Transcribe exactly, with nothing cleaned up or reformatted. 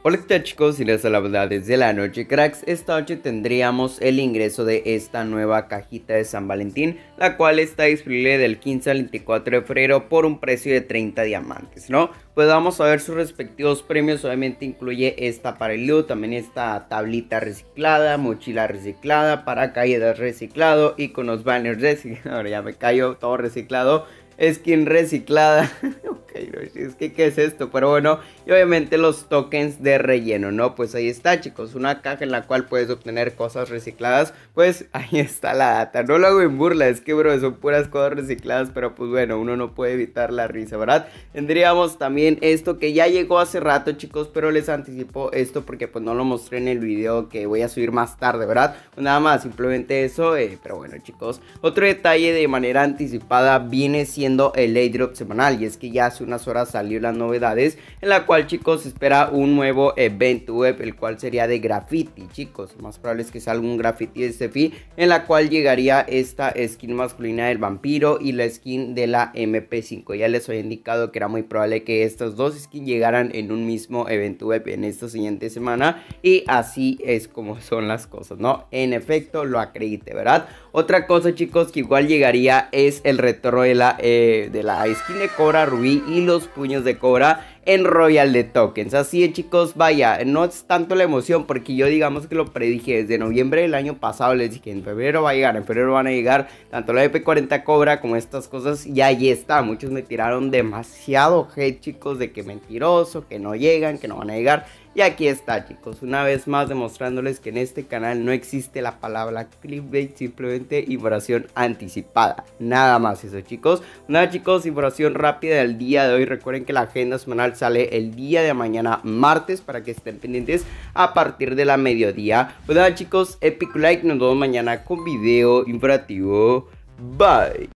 Hola, ¿qué tal, chicos? Y les la verdad desde la noche, cracks. Esta noche tendríamos el ingreso de esta nueva cajita de San Valentín, la cual está disponible del quince al veinticuatro de febrero por un precio de treinta diamantes, ¿no? Pues vamos a ver sus respectivos premios. Obviamente incluye esta para el loot, también esta tablita reciclada, mochila reciclada, paracaídas reciclado, iconos banners reciclados. Ahora ya me callo, todo reciclado. Skin reciclada. Ok, no, es que ¿qué es esto? Pero bueno, y obviamente los tokens de relleno, ¿no? Pues ahí está, chicos, una caja en la cual puedes obtener cosas recicladas. Pues ahí está la data. No lo hago en burla, es que, bro, son puras cosas recicladas, pero pues bueno, uno no puede evitar la risa, ¿verdad? Tendríamos también esto que ya llegó hace rato, chicos, pero les anticipo esto porque pues no lo mostré en el video que voy a subir más tarde, ¿verdad? Pues nada más, simplemente eso, eh, pero bueno, chicos, otro detalle de manera anticipada viene siendo el airdrop semanal, y es que ya hace unas horas salió las novedades, en la cual, chicos, se espera un nuevo evento web, el cual sería de graffiti, chicos. Más probable es que salga un graffiti de Steffi, en la cual llegaría esta skin masculina del vampiro y la skin de la M P cinco. Ya les había indicado que era muy probable que estos dos skins llegaran en un mismo evento web en esta siguiente semana, y así es como son las cosas, ¿no? En efecto, lo acredité, ¿verdad? Otra cosa, chicos, que igual llegaría es el retorno de la, eh, de la skin de Cobra Rubí y los puños de Cobra en Royal de Tokens. Así es, chicos, vaya, no es tanto la emoción porque yo digamos que lo predije desde noviembre del año pasado. Les dije en febrero va a llegar, en febrero van a llegar tanto la E P cuarenta Cobra como estas cosas, y ahí está. Muchos me tiraron demasiado hate, chicos, de que mentiroso, que no llegan, que no van a llegar. Y aquí está, chicos, una vez más demostrándoles que en este canal no existe la palabra clickbait, simplemente información anticipada. Nada más eso, chicos. Nada, chicos, información rápida del día de hoy. Recuerden que la agenda semanal sale el día de mañana, martes, para que estén pendientes a partir de la mediodía. Pues nada, chicos, epic like, nos vemos mañana con video informativo. Bye.